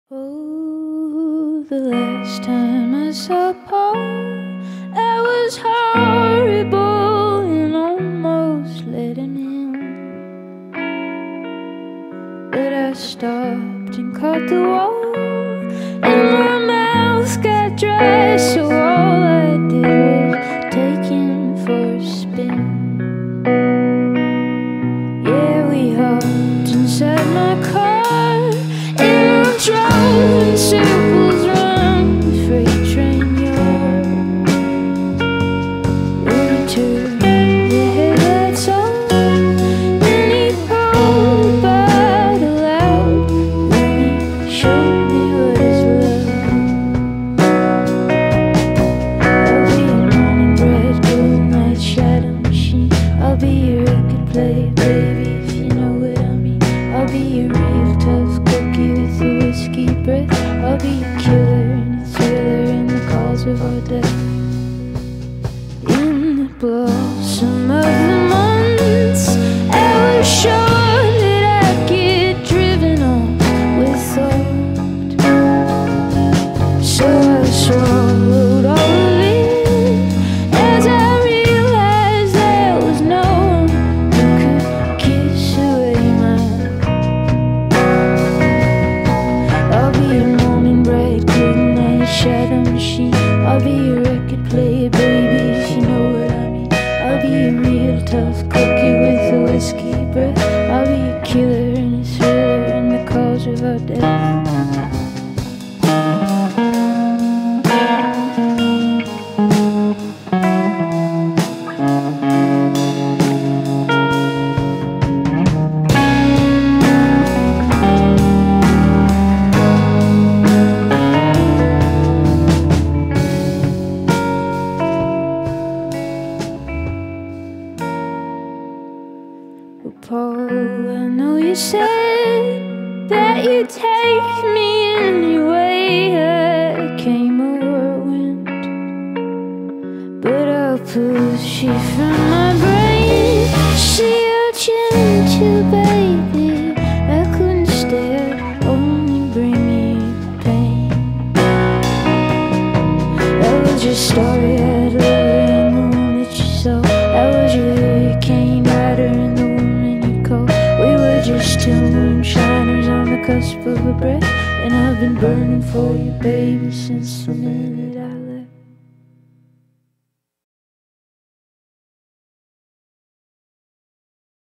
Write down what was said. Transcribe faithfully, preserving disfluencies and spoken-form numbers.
Oh, the last time I saw Paul, I was horrible and almost let him in. But I stopped and caught the wall, and my mouth got dry, so all I did was take him for a spin. Yeah, we hopped inside my car, and I drove in circles round the freight train yard. When he turned the headlights on, and he pulled out aloud, then he showed me what is love. I'll be your morning bright, gold night shadow machine. I'll be your record player, baby, if you know what I mean. I'll be your real tough cookie with a whiskey breath. I'll be a killer and a thriller in the cause of our death. In the blossom of the months, I was sure that I'd get driven on with thought. So I swallowed all of it as I realized there was no one who could kiss away my. I'll be your morning bright, good night shadow machine. I'll be your record player, baby, if you know what I mean. I'll be a real tough cookie with a whiskey breath. I'll be a killer and a thriller and the cause of our death. Paul, I know you said that you'd take me anyway. I came a whirlwind, but I'll push you from my brain. See you're gentle, baby. I couldn't stay, I'd only bring you pain. That was your story, I'd love and the one that you saw. That was your hurricane rider and the just two moonshiners on the cusp of a breath, and I've been burning for you, baby, since the minute